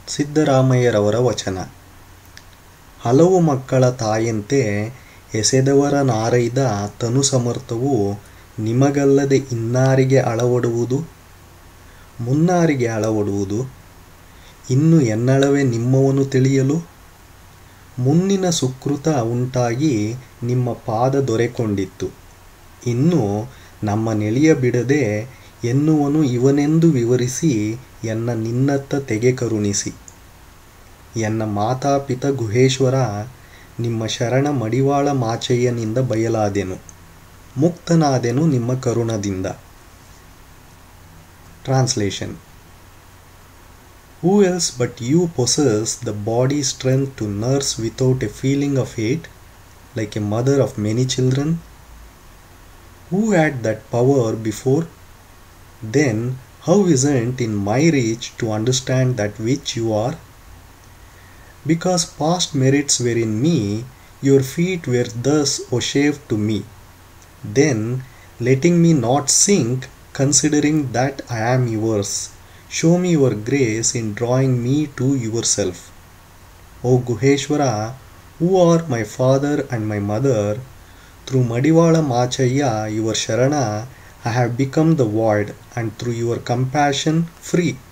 ಸಿದ್ದರಾಮಯ್ಯರವರ ವಚನ. ಹಲವು ಮಕ್ಕಳ ತಾಯಂತೆ ಎಸೆದವರ ನಾರೈದ ತನು ಸಮರ್ಥವು ನಿಮಗಲ್ಲದೆ ಇನ್ನಾರಿಗೆ ಅಳವಡುವುದು, ಮುನ್ನಾರಿಗೆ ಅಳವಡುವುದು. ಇನ್ನು ಎನ್ನಳವೇ ನಿಮ್ಮವನು ತಿಳಿಯಲು, ಮುನ್ನಿನ ಸುಕೃತ ಉಂಟಾಗಿ ನಿಮ್ಮ ಪಾದ ದೊರೆಕೊಂಡಿತ್ತು. ಇನ್ನು ನಮ್ಮ ನೆಲೆಯ ಬಿಡದೆ ಎನ್ನುವನು ಇವನೆಂದು ವಿವರಿಸಿ ಎನ್ನ ನಿನ್ನತ್ತ ತೆಗೆ ಕರುಣಿಸಿ. ಎನ್ನ ಮಾತಾಪಿತ ಗುಹೇಶ್ವರ, ನಿಮ್ಮ ಶರಣ ಮಡಿವಾಳ ಮಾಚಯ್ಯನಿಂದ ಬಯಲಾದೆನು, ಮುಕ್ತನಾದೆನು ನಿಮ್ಮ ಕರುಣದಿಂದ. Translation. Who else but you possess the body strength to nurse without a feeling of hate, like a mother of many children? Who had that power before? Then how isn't in my reach to understand that which you are? Because past merits were in me, your feet were thus vouchsafed to me. Then, letting me not sink, considering that I am yours, show me your grace in drawing me to yourself. O Guheshwara, who are my father and my mother, through Madivala Machaya, your Sharana, I have become the void, and through your compassion, free.